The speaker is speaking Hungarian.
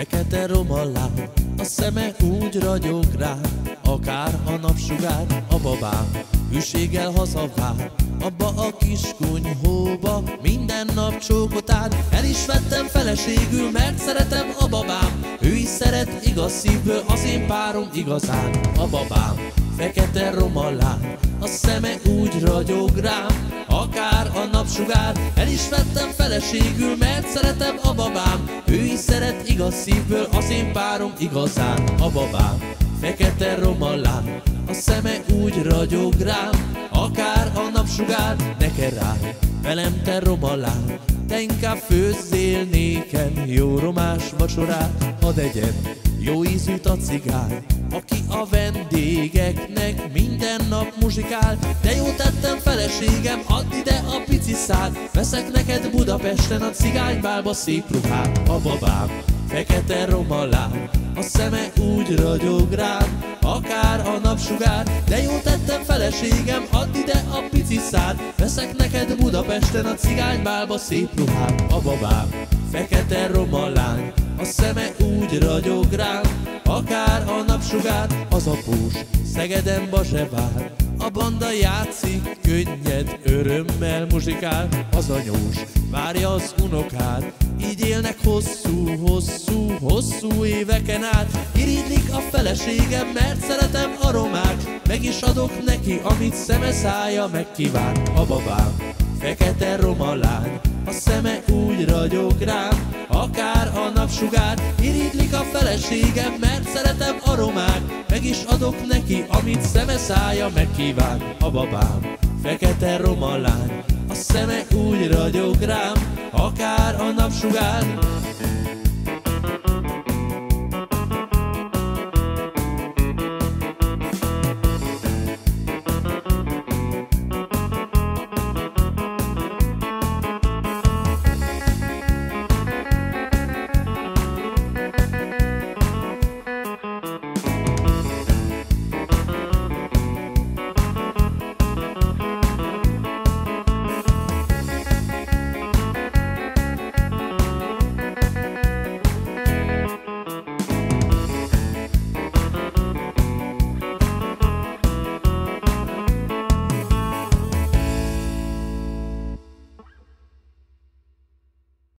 Fekete romallány, a szeme úgy ragyog rám, akár a napsugár, a babám hűséggel hazavár. Abba a kis kunyhóba minden nap csókot áll. El is vettem feleségül, mert szeretem a babám. Ő is szeret igaz szívből, az én párom igazán. A babám fekete romallány, a szeme úgy ragyog rám, akár a napsugár. El is vettem feleségül, mert szeretem a babám. Ő is szeret igaz szívből, az én párom igazán. A babám fekete romallány, a szeme úgy ragyog rám, akár a napsugár. Neked ráj, velem te romallány, te inkább főzzél nékem jó romás vacsorát. Hadd egyem jó ízűt a cigány, aki a vendégeknek minden nap muzsikál. De jó tettem feleségem, add ide a pici szál, veszek neked Budapesten a cigánybálba szép ruhát. A babám fekete romallány, a szeme úgy ragyog rám, akár a napsugár. De jó tettem feleségem, add ide a pici szál, veszek neked Budapesten a cigánybálba szép ruhát. A babám fekete romallány, a szeme úgy ragyog rám, akár a napsugár. Az após Szegeden ba se vár, a banda játszik, könnyed örömmel muzsikál. Az anyós várja az unokát, így élnek hosszú éveken át. Irigylik a feleségem, mert szeretem a romát, meg is adok neki, amit szeme szája megkíván. A babám fekete romallány, a szeme úgy ragyog rám, akár a napsugár. Irigylik a feleségem, mert szeretem a romát, meg is adok neki, amit szeme szája megkíván. A babám fekete romallány, a szeme úgy ragyog rám, akár a napsugár.